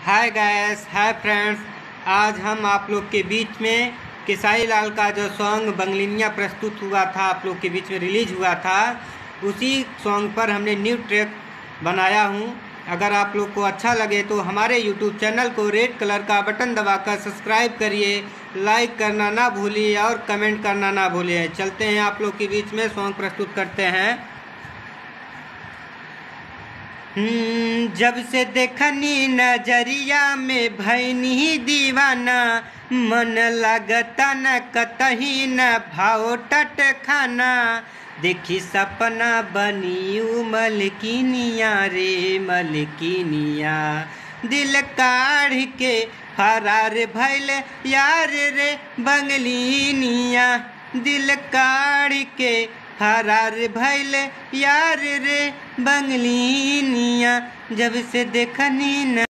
Hi guys, hi friends. आज हम आप लोग के बीच में केसारी लाल का जो सॉन्ग बंगलिनिया प्रस्तुत हुआ था, आप लोग के बीच में रिलीज हुआ था, उसी सॉन्ग पर हमने न्यू ट्रैक बनाया हूँ। अगर आप लोग को अच्छा लगे तो हमारे यूट्यूब चैनल को रेड कलर का बटन दबाकर सब्सक्राइब करिए, लाइक करना ना भूलिए और कमेंट करना ना भूलिए। चलते हैं आप लोग के बीच में सॉन्ग प्रस्तुत करते हैं। जब से देखनी नजरिया में भैनी दीवाना, मन लगता न कतही न भाव टट खाना। देखी सपना बनी मलकिनिया रे मलकिनिया, दिल काढ़ के फरार भैल यार रे बंगलिनिया, दिल काढ़ के फरार भैल यार रे बंगलिनिया। जब से देखनी न